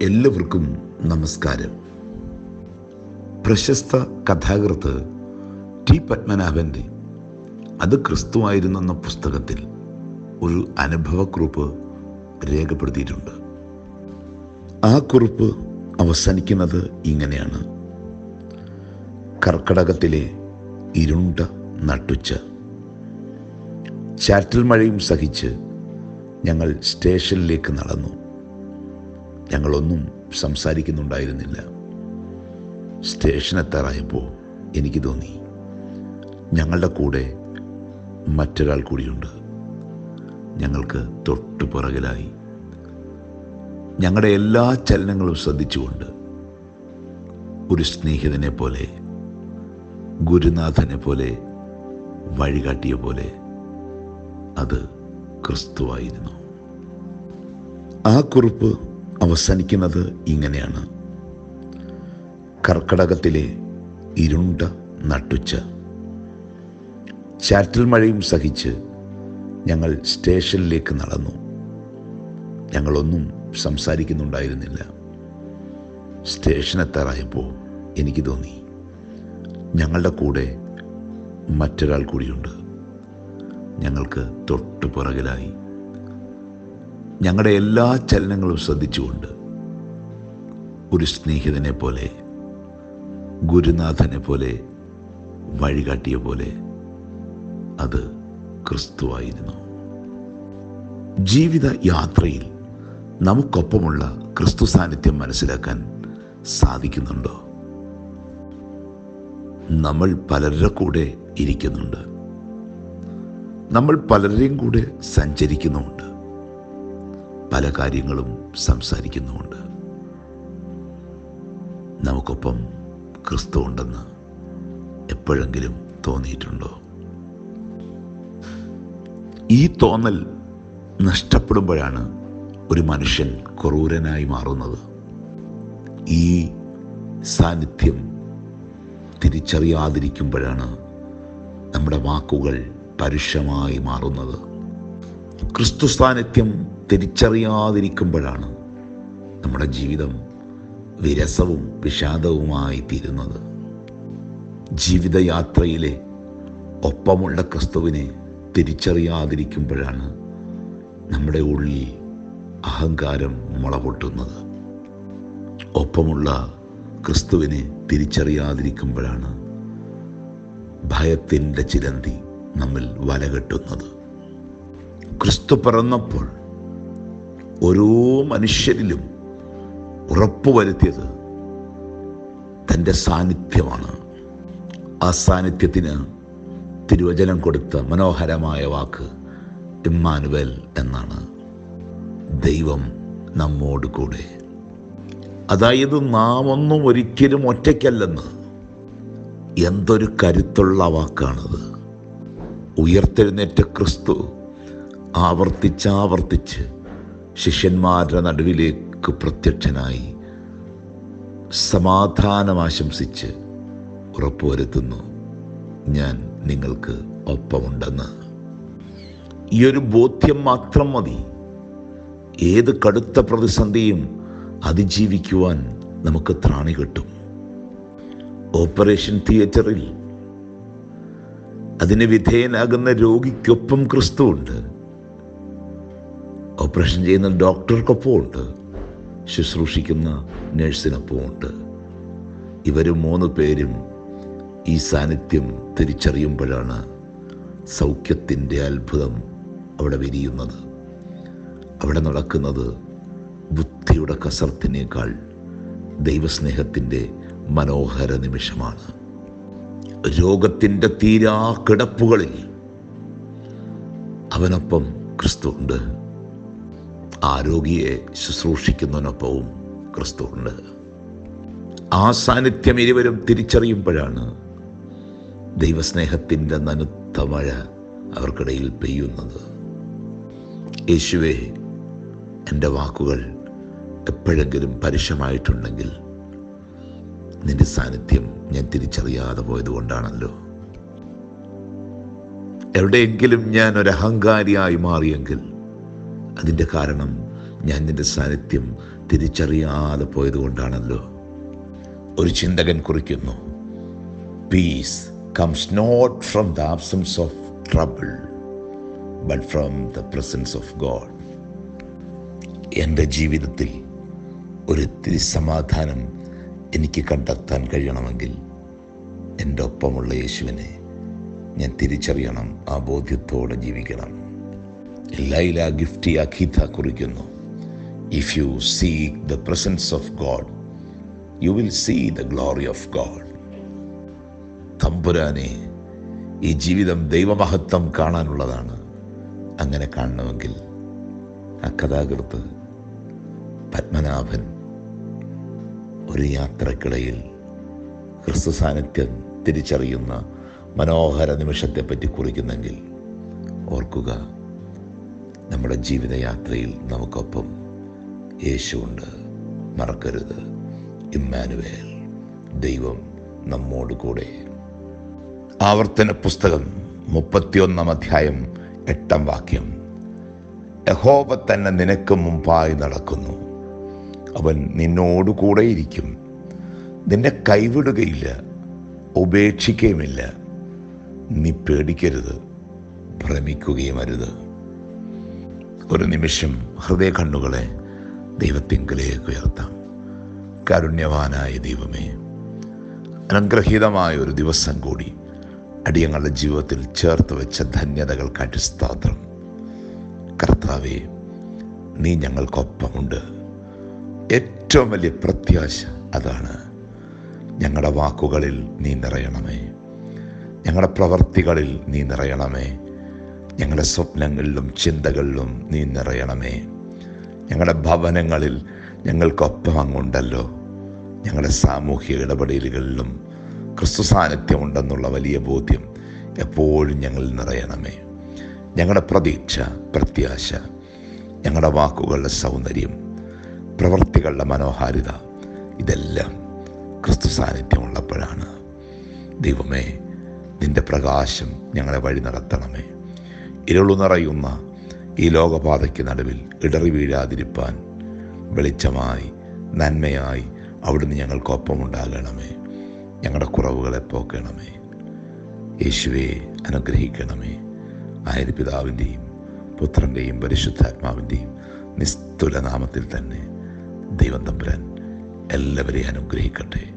എല്ലാവർക്കും നമസ്കാരം. പ്രശസ്ത കഥാകൃത്ത് ടി പത്മനാഭൻ്റെ അത് ക്രിസ്തുവായിരുന്നെന്ന പുസ്തകത്തിൽ ഒരു അനുഭവക്കുറിപ്പ് രേഖപ്പെടുത്തിയിട്ടുണ്ട്. ആ കുറിപ്പ് അവസാനിക്കുന്നത് ഇങ്ങനെയാണ്: കർക്കടകത്തിലെ ഇരുണ്ട നട്ടുച്ച, ചാറ്റൽ മഴയും സഹിച്ച് ഞങ്ങൾ സ്റ്റേഷനിലേക്ക് നടന്നു. ഞങ്ങളൊന്നും സംസാരിക്കുന്നുണ്ടായിരുന്നില്ല. സ്റ്റേഷൻ എത്താറായപ്പോൾ എനിക്ക് തോന്നി, ഞങ്ങളുടെ കൂടെ മറ്റൊരാൾ കൂടിയുണ്ട്. ഞങ്ങൾക്ക് തൊട്ടു പുറകിലായി ഞങ്ങളുടെ എല്ലാ ചലനങ്ങളും ശ്രദ്ധിച്ചുകൊണ്ട് ഒരു സ്നേഹിതനെ പോലെ, ഗുരുനാഥനെ പോലെ, വഴികാട്ടിയ പോലെ അത് ക്രിസ്തുവായിരുന്നു. ആ കുറിപ്പ് അവസാനിക്കുന്നത് ഇങ്ങനെയാണ്: കർക്കടകത്തിലെ ഇരുണ്ട നട്ടുച്ച, ചാറ്റൽ മഴയും സഹിച്ച് ഞങ്ങൾ സ്റ്റേഷനിലേക്ക് നടന്നു. ഞങ്ങളൊന്നും സംസാരിക്കുന്നുണ്ടായിരുന്നില്ല. സ്റ്റേഷൻ എത്താറായപ്പോൾ എനിക്ക് തോന്നി, ഞങ്ങളുടെ കൂടെ മറ്റൊരാൾ കൂടിയുണ്ട്. ഞങ്ങൾക്ക് തൊട്ടു പുറകിലായി ഞങ്ങളുടെ എല്ലാ ചലനങ്ങളും ശ്രദ്ധിച്ചുകൊണ്ട് ഒരു സ്നേഹിതനെ പോലെ, ഗുരുനാഥനെ പോലെ, വഴികാട്ടിയ പോലെ അത് ക്രിസ്തുവായിരുന്നു. ജീവിത യാത്രയിൽ നമുക്കൊപ്പമുള്ള ക്രിസ്തു സാന്നിധ്യം മനസ്സിലാക്കാൻ സാധിക്കുന്നുണ്ടോ? നമ്മൾ പലരുടെ കൂടെ ഇരിക്കുന്നുണ്ട്. നമ്മൾ പലരുടെയും കൂടെ സഞ്ചരിക്കുന്നുമുണ്ട്. പല കാര്യങ്ങളും സംസാരിക്കുന്നുമുണ്ട്. നമുക്കൊപ്പം ക്രിസ്തു ഉണ്ടെന്ന് എപ്പോഴെങ്കിലും തോന്നിയിട്ടുണ്ടോ? ഈ തോന്നൽ നഷ്ടപ്പെടുമ്പോഴാണ് ഒരു മനുഷ്യൻ ക്രൂരനായി മാറുന്നത്. ഈ സാന്നിധ്യം തിരിച്ചറിയാതിരിക്കുമ്പോഴാണ് നമ്മുടെ വാക്കുകൾ പരുഷമായി മാറുന്നത്. ക്രിസ്തു സാന്നിധ്യം തിരിച്ചറിയാതിരിക്കുമ്പോഴാണ് നമ്മുടെ ജീവിതം വിരസവും വിഷാദവുമായി തീരുന്നത്. ജീവിതയാത്രയിലെ ഒപ്പമുള്ള ക്രിസ്തുവിനെ തിരിച്ചറിയാതിരിക്കുമ്പോഴാണ് നമ്മുടെ ഉള്ളിൽ അഹങ്കാരം മുളപൊട്ടുന്നത്. ഒപ്പമുള്ള ക്രിസ്തുവിനെ തിരിച്ചറിയാതിരിക്കുമ്പോഴാണ് ഭയത്തിൻ്റെ ചിലന്തി നമ്മിൽ വലകെട്ടുന്നത്. ക്രിസ്തു പിറന്നപ്പോൾ ഓരോ മനുഷ്യരിലും ഉറപ്പുവരുത്തിയത് തൻ്റെ സാന്നിധ്യമാണ്. ആ സാന്നിധ്യത്തിന് തിരുവചനം കൊടുത്ത മനോഹരമായ വാക്ക് ഇമ്മാനുവേൽ എന്നാണ്. ദൈവം നമ്മോട് കൂടെ. അതായത് നാം ഒന്നും ഒരിക്കലും ഒറ്റയ്ക്കല്ലെന്ന്. എന്തൊരു കരുത്തുള്ള വാക്കാണത്! ഉയർത്തെഴുന്നേറ്റ ക്രിസ്തു ആവർത്തിച്ചാവർത്തിച്ച് ശിഷ്യന്മാരുടെ നടുവിലേക്ക് പ്രത്യക്ഷനായി സമാധാനം ആശംസിച്ച് ഉറപ്പുവരുത്തുന്നു, ഞാൻ നിങ്ങൾക്ക് ഒപ്പമുണ്ടെന്ന്. ഈ ഒരു ബോധ്യം മാത്രം മതി ഏത് കടുത്ത പ്രതിസന്ധിയും അതിജീവിക്കുവാൻ നമുക്ക് ത്രാണി കിട്ടും. ഓപ്പറേഷൻ തിയേറ്ററിൽ അതിന് വിധേയനാകുന്ന രോഗിക്കൊപ്പം ക്രിസ്തു ഉണ്ട്. ഓപ്പറേഷൻ ചെയ്യുന്ന ഡോക്ടർക്കൊപ്പമുണ്ട്. ശുശ്രൂഷിക്കുന്ന നഴ്സിനൊപ്പമുണ്ട്. ഇവർ 3 പേരും ഈ സാന്നിധ്യം തിരിച്ചറിയുമ്പോഴാണ് സൗഖ്യത്തിൻ്റെ അത്ഭുതം അവിടെ വിരിയുന്നത്. അവിടെ നടക്കുന്നത് ബുദ്ധിയുടെ കസർത്തിനേക്കാൾ ദൈവസ്നേഹത്തിൻ്റെ മനോഹര നിമിഷമാണ്. രോഗത്തിൻ്റെ തീരാ കിടപ്പുകളിൽ അവനൊപ്പം ക്രിസ്തു ഉണ്ട്. ആരോഗ്യയെ ശുശ്രൂഷിക്കുന്നതിനൊപ്പവും ക്രിസ്തു ഉണ്ട്. ആ സാന്നിധ്യം ഇരുവരും തിരിച്ചറിയുമ്പോഴാണ് ദൈവസ്നേഹത്തിൻ്റെ നനുത്ത മഴ അവർക്കിടയിൽ പെയ്യുന്നത്. യേശുവേ, എൻ്റെ വാക്കുകൾ എപ്പോഴെങ്കിലും പരുഷമായിട്ടുണ്ടെങ്കിൽ നിന്റെ സാന്നിധ്യം ഞാൻ തിരിച്ചറിയാതെ പോയതുകൊണ്ടാണല്ലോ. എവിടെയെങ്കിലും ഞാൻ ഒരു അഹങ്കാരിയായി മാറിയെങ്കിൽ അതിൻ്റെ കാരണം ഞാൻ നിന്റെ സാന്നിധ്യം തിരിച്ചറിയാതെ പോയതുകൊണ്ടാണല്ലോ. ഒരു ചിന്തകൻ കുറിക്കുന്നു, peace comes not from the absence of trouble but from the presence of God. എൻ്റെ ജീവിതത്തിൽ ഒരിത്തിരി സമാധാനം എനിക്ക് കണ്ടെത്താൻ കഴിയണമെങ്കിൽ എൻ്റെ ഒപ്പമുള്ള യേശുവിനെ ഞാൻ തിരിച്ചറിയണം, ആ ബോധ്യത്തോടെ ജീവിക്കണം. ലൈല ഗിഫ്റ്റി അഖീത കുറിക്കുന്നു, if you seek the presence of God you will see the glory of God. തമ്പുരാനെ, ഈ ജീവിതം ദൈവമഹത്വം കാണാനുള്ളതാണ്. അങ്ങനെ കാണണമെങ്കിൽ ആ കഥാകൃത്ത് പത്മനാഭൻ ഒരു യാത്രക്കിടയിൽ ക്രിസ്തു സാന്നിധ്യം തിരിച്ചറിയുന്ന മനോഹര നിമിഷത്തെപ്പറ്റി കുറിക്കുന്നെങ്കിൽ ഓർക്കുക, നമ്മുടെ ജീവിതയാത്രയിൽ നമുക്കൊപ്പം യേശുവുണ്ട്. മറക്കരുത്, ഇമ്മാനുവേൽ, ദൈവം നമ്മോട് കൂടെ. ആവർത്തന പുസ്തകം 31 അധ്യായം 8 വാക്യം, യഹോവ തന്നെ നിനക്ക് മുമ്പായി നടക്കുന്നു, അവൻ നിന്നോടുകൂടെയിരിക്കും, നിന്നെ കൈവിടുകയില്ല, ഉപേക്ഷിക്കുകയുമില്ല. നീ പേടിക്കരുത്, ഭ്രമിക്കുകയും അരുത്. ഒരു നിമിഷം ഹൃദയ കണ്ണുകളെ ദൈവത്തിങ്കലേക്ക് ഉയർത്താം. കാരുണ്യവാനായ ദൈവമേ, അനുഗ്രഹീതമായ ഒരു ദിവസം കൂടി അടിയങ്ങളുടെ ജീവിതത്തിൽ ചേർത്ത് വെച്ച ധന്യതകൾക്കായിട്ട് സ്തോത്രം. കർത്താവേ, നീ ഞങ്ങൾക്കൊപ്പമുണ്ട്. ഏറ്റവും വലിയ പ്രത്യാശ അതാണ്. ഞങ്ങളുടെ വാക്കുകളിൽ നീ നിറയണമേ, ഞങ്ങളുടെ പ്രവർത്തികളിൽ നീ നിറയണമേ, ഞങ്ങളുടെ സ്വപ്നങ്ങളിലും ചിന്തകളിലും നീ നിറയണമേ. ഞങ്ങളുടെ ഭവനങ്ങളിൽ ഞങ്ങൾക്കൊപ്പം അങ്ങുണ്ടല്ലോ. ഞങ്ങളുടെ സാമൂഹിക ഇടപെടലുകളിലും ക്രിസ്തു സാന്നിധ്യം ഉണ്ടെന്നുള്ള വലിയ ബോധ്യം എപ്പോഴും ഞങ്ങളിൽ നിറയണമേ. ഞങ്ങളുടെ പ്രതീക്ഷ, പ്രത്യാശ, ഞങ്ങളുടെ വാക്കുകളുടെ സൗന്ദര്യം, പ്രവൃത്തികളുടെ മനോഹാരിത, ഇതെല്ലാം ക്രിസ്തു സാന്നിധ്യം ഉള്ളപ്പോഴാണ്. ദൈവമേ, നിന്റെ പ്രകാശം ഞങ്ങളെ വഴി നടത്തണമേ. ഇരുളു നിറയുന്ന ഈ ലോകപാതയ്ക്ക് നടുവിൽ ഇടറി വീഴാതിരിപ്പാൻ വെളിച്ചമായി, നന്മയായി അവിടുന്ന് ഞങ്ങൾക്കൊപ്പമുണ്ടാകണമേ. ഞങ്ങളുടെ കുറവുകളെ പോക്കണമേ. യേശുവേ, അനുഗ്രഹിക്കണമേ. ആയത് പിതാവിൻ്റെയും പുത്രൻ്റെയും പരിശുദ്ധാത്മാവിൻ്റെയും നിസ്തുല നാമത്തിൽ തന്നെ ദൈവം തമ്പുരാൻ എല്ലാവരെയും അനുഗ്രഹിക്കട്ടെ.